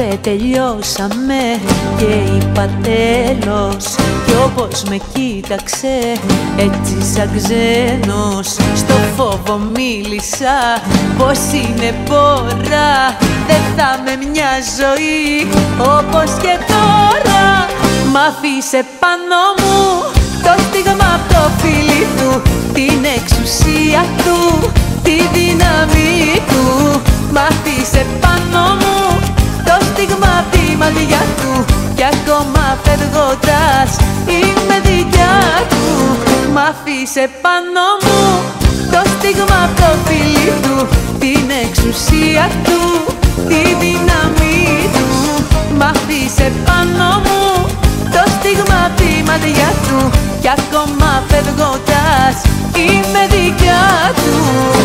Είπε τελειώσαμε και είπα τέλος, κι όπως με κοίταξε έτσι σαν ξένος, στο φόβο μίλησα πως είναι πόρα, δεν θα με μια ζωή όπως και τώρα. Μ' άφησε πάνω μου το στίγμα απ' το φίλι του, την εξουσία του, τη δύναμη του. Μ' άφησε πάνω μου το στίγμα απ' τη μαλλιά του, κι ακόμα φεύγοντας είμαι δικιά του. Μ' άφησε πάνω μου το στίγμα απ' το φίλι του, την εξουσία του, τη δύναμη του. Μ' άφησε πάνω μου το στίγμα απ' τη μαλλιά του, κι ακόμα φεύγοντας είμαι δικιά του.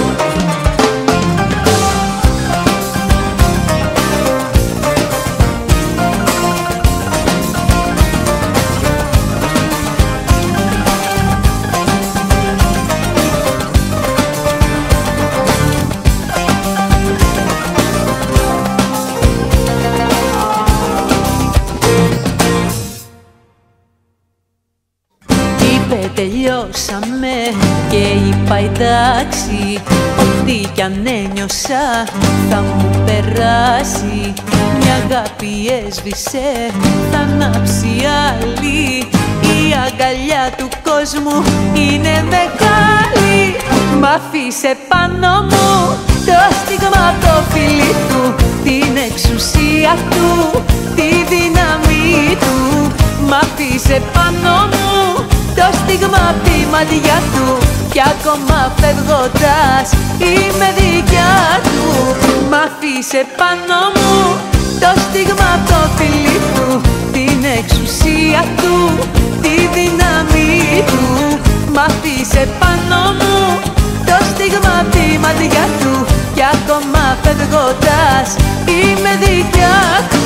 Τελειώσαμε και είπα εντάξει, ό,τι κι αν ένιωσα θα μου περάσει. Μια αγάπη έσβησε, θα ανάψει άλλη, η αγκαλιά του κόσμου είναι μεγάλη. Μ' άφησε πάνω μου το στίγμα απ' το φίλι του, την εξουσία του, τη δύναμη του. Μ' άφησε πάνω μου το στίγμα απ' τη μαλλιά του, κι ακόμα φεύγοντας είμαι δικιά του. Μ' άφησε πάνω μου το στίγμα απ' το φίλι του, την εξουσία του, τη δύναμη του. Μ' άφησε πάνω μου το στίγμα απ' τη μαλλιά του, κι ακόμα φεύγοντας είμαι δικιά του.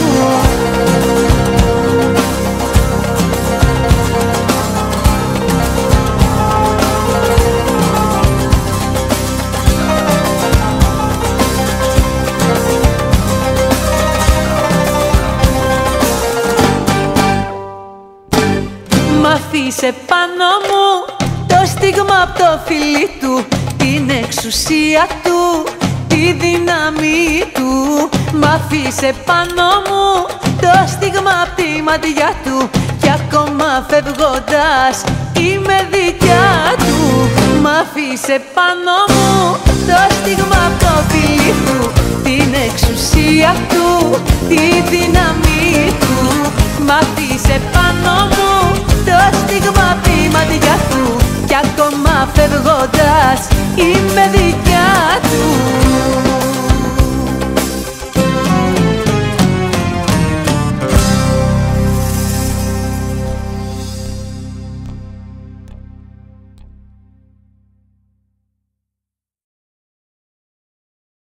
Μ' άφησε πάνω μου το στίγμα απ' το φίλι του, την εξουσία του, τη δύναμη του. Μ' άφησε πάνω μου το στίγμα απ' τη μαλλιά του, κι ακόμα φεύγοντας είμαι δικιά του. Μ' άφησε πάνω μου το στίγμα απ' το φίλι του, την εξουσία του, τη δύναμη του. Μ' άφησε πάνω μου το στίγμα απ' τη μαλλιά του, κι ακόμα φεύγοντας είμαι δικιά του.